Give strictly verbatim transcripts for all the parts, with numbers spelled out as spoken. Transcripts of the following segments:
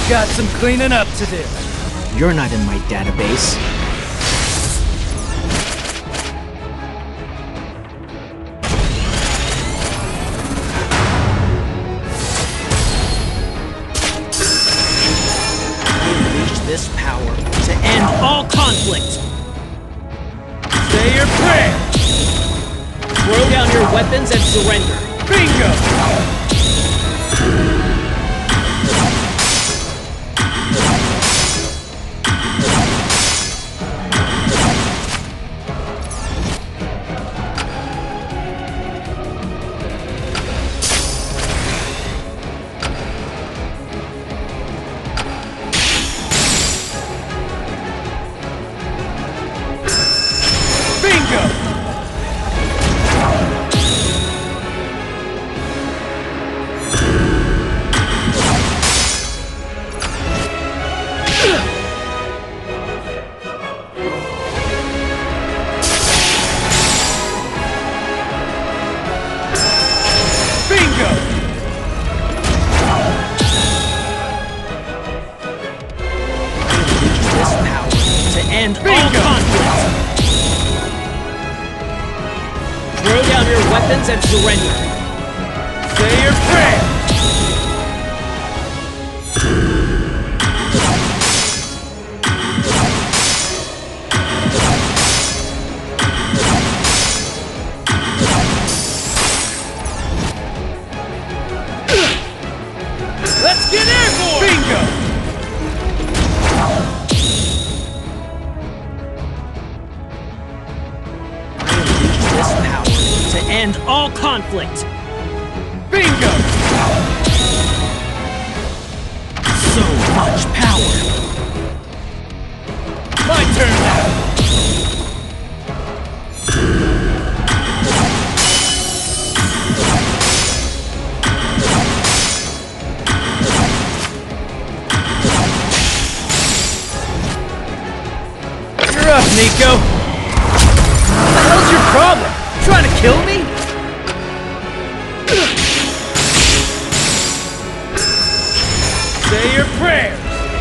Got some cleaning up to do. You're not in my database. Unleash this power to end all conflict. Say your prayer. Throw down your weapons and surrender. Bingo! End all conflict. Throw down your weapons and surrender. Say your prayer. Let's get airborne. Bingo. End all conflict. Bingo! So much power. My turn now. You're up, Nico. What the hell's your problem? Trying to kill me? Say your prayers!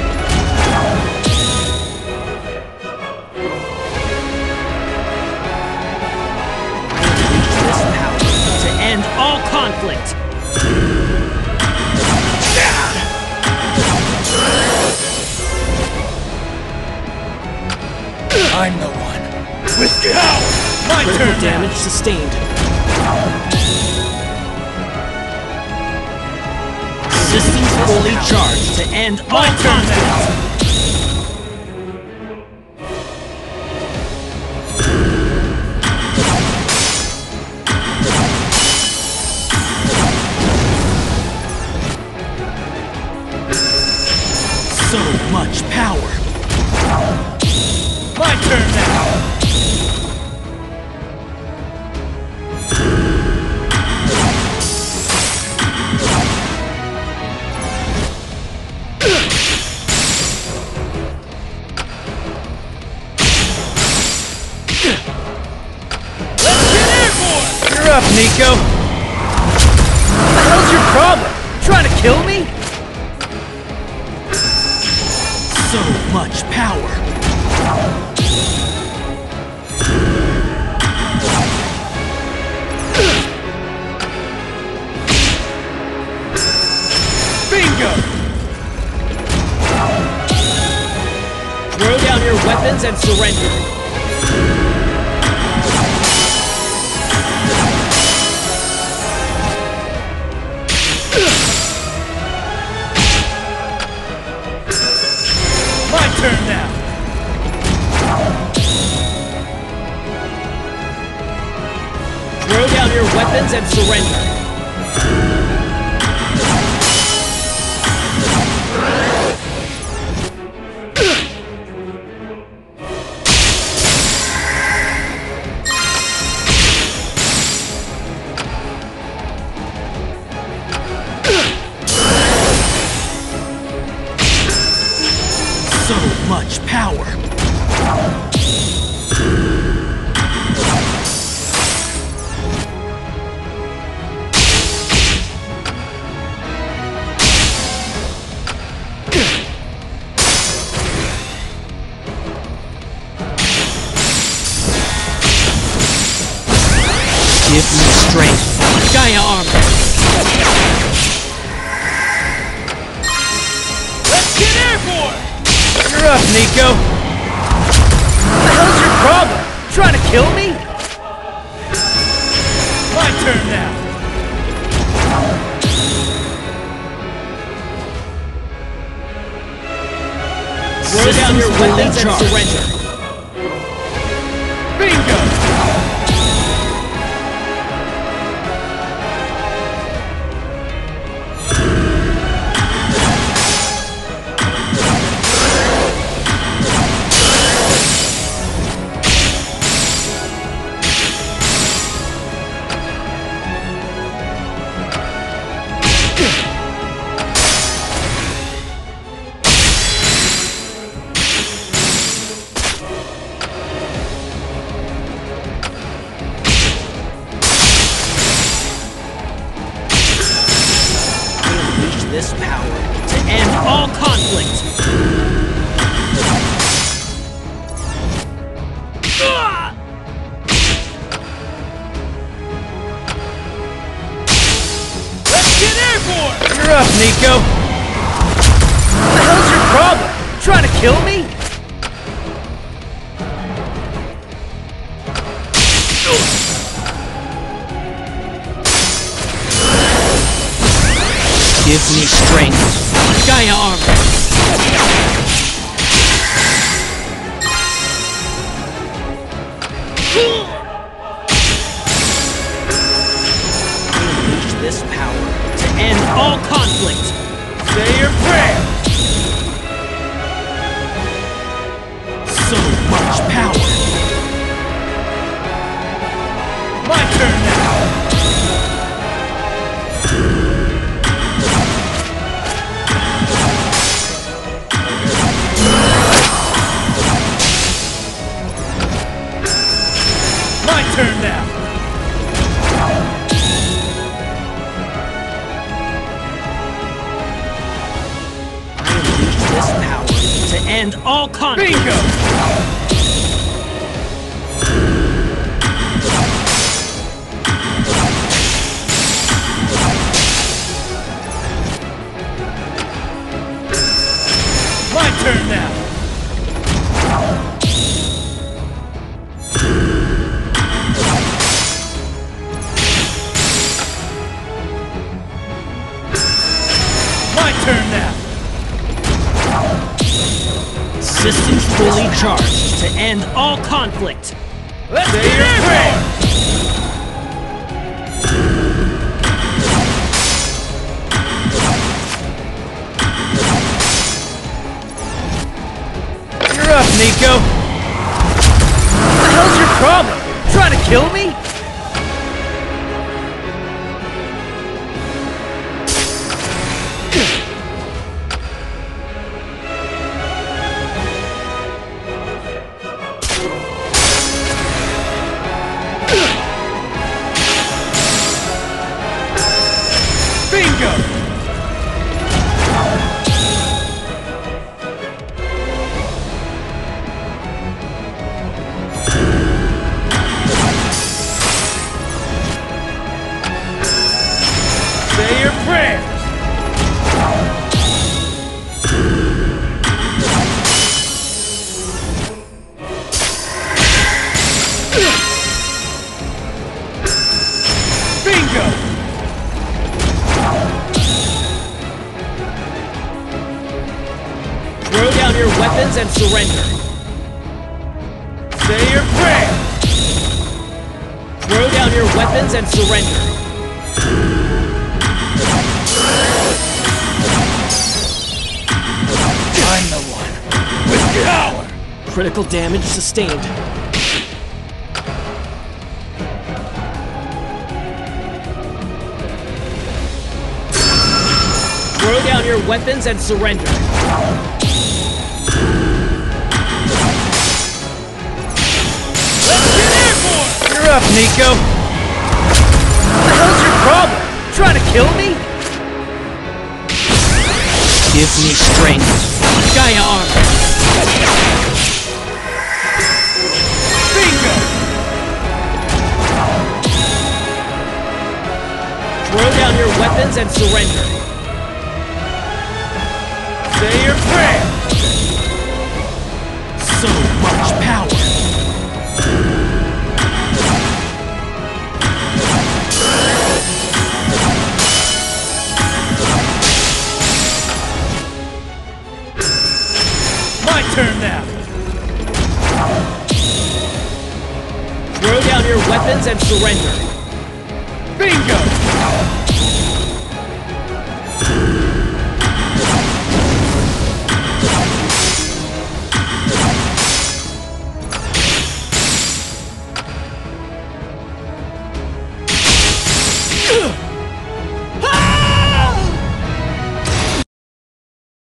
Unleash this power to end all conflict! I'm the one with power! My Critical turn damage now. sustained. Systems fully charged to end all My turn conflict. So much power. My turn now. You're up, Nico! What the hell's your problem? Trying to kill me? So much power. Bingo! Throw down your weapons and surrender. My turn now! Throw down your weapons and surrender. So much power. strength. Gaia armor. Let's get airborne! You're up, Nico. What the hell's your problem? Trying to kill me? My turn now. Throw down your weapons and surrender. Bingo! This power to end all conflict. Let's get airborne! You're up, Nico. What the hell's your problem? Trying to kill me? Give me strength. Gaia armor. Unleash this power to end all conflict. Say your prayers. So much power. My turn now. My turn now. I unleash this power to end all conflict. Bingo! My turn now. My turn now. Systems fully charged to end all conflict. Let's Say get your prayers. You're up, Nico. What the hell's your problem? Trying to kill me? Bingo! Say your prayers! Bingo! Throw down your weapons and surrender. Say your prayers! Throw down your weapons and surrender. I'm the one with power! Critical damage sustained. Throw down your weapons and surrender. Let's get airborne! You're up, Nico. What the hell's your problem? Trying to kill me? Give me strength. Gaia armor. Bingo! Throw down your weapons and surrender. Say your prayer! So much power! My turn now! Throw down your weapons and surrender. Bingo!